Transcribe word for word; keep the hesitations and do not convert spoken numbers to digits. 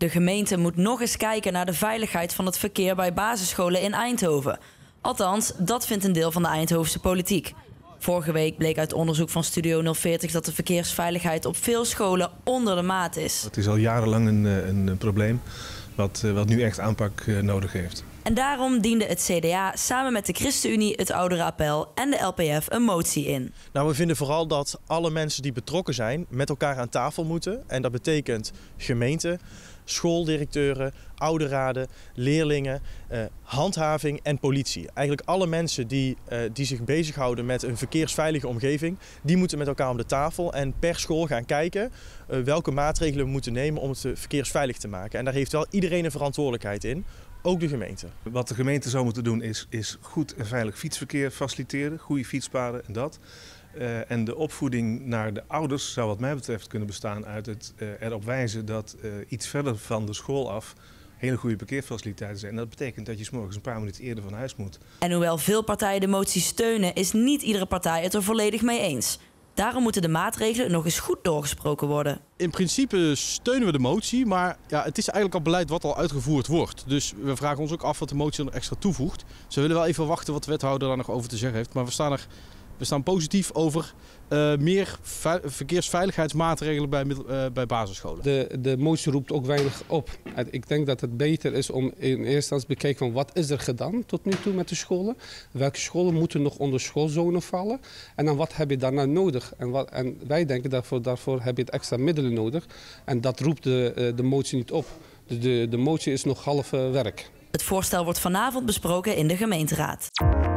De gemeente moet nog eens kijken naar de veiligheid van het verkeer bij basisscholen in Eindhoven. Althans, dat vindt een deel van de Eindhovense politiek. Vorige week bleek uit onderzoek van Studio nul veertig dat de verkeersveiligheid op veel scholen onder de maat is. Het is al jarenlang een, een probleem wat, wat nu echt aanpak nodig heeft. En daarom diende het C D A samen met de ChristenUnie, het Ouderenappel en de L P F een motie in. Nou, we vinden vooral dat alle mensen die betrokken zijn met elkaar aan tafel moeten. En dat betekent gemeente, schooldirecteuren, ouderraden, leerlingen, eh, handhaving en politie. Eigenlijk alle mensen die, eh, die zich bezighouden met een verkeersveilige omgeving, die moeten met elkaar om de tafel en per school gaan kijken uh, welke maatregelen we moeten nemen om het verkeersveilig te maken. En daar heeft wel iedereen een verantwoordelijkheid in. Ook de gemeente. Wat de gemeente zou moeten doen is, is goed en veilig fietsverkeer faciliteren, goede fietspaden en dat. Uh, en de opvoeding naar de ouders zou wat mij betreft kunnen bestaan uit het uh, erop wijzen dat uh, iets verder van de school af hele goede parkeerfaciliteiten zijn. En dat betekent dat je 's morgens een paar minuten eerder van huis moet. En hoewel veel partijen de motie steunen, is niet iedere partij het er volledig mee eens. Daarom moeten de maatregelen nog eens goed doorgesproken worden. In principe steunen we de motie, maar ja, het is eigenlijk al beleid wat al uitgevoerd wordt. Dus we vragen ons ook af wat de motie er extra toevoegt. Ze willen wel even wachten wat de wethouder daar nog over te zeggen heeft. Maar we staan, er, we staan positief over uh, meer verkeersveiligheidsmaatregelen bij, uh, bij basisscholen. De, de motie roept ook weinig op. Ik denk dat het beter is om in eerste instantie te bekijken van wat is er gedaan tot nu toe met de scholen. Welke scholen moeten nog onder schoolzone vallen. En dan wat heb je daarna nodig. En, wat, en wij denken daarvoor, daarvoor heb je het extra middelen nodig. En dat roept de, de motie niet op. Dus de, de motie is nog half werk. Het voorstel wordt vanavond besproken in de gemeenteraad.